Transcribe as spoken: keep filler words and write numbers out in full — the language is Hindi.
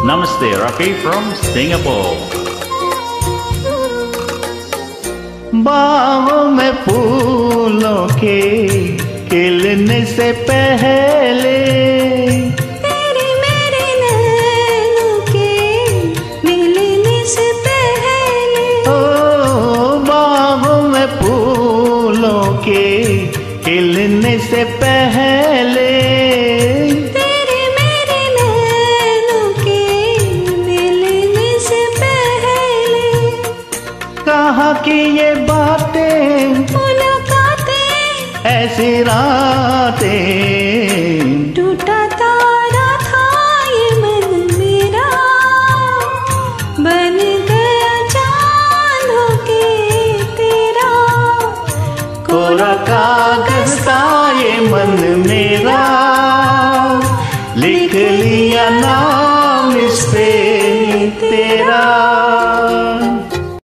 Namaste, Rafi from Singapore. बाहों में फूलों के खिलने से पहले तेरे मेरे नैनों के मिलने से पहले, ओ बाहों में फूलों के खिलने से पहले तेरे मेरे नैनों के मिलने से पहले, कहा कि ये बातें मुलाकातें ऐसी रातें, टूटा तारा था ये मन मेरा, बन गया चांद होके तेरा, कोरा कागज था ये मन मेरा, लिख लिया नाम इस पे तेरा।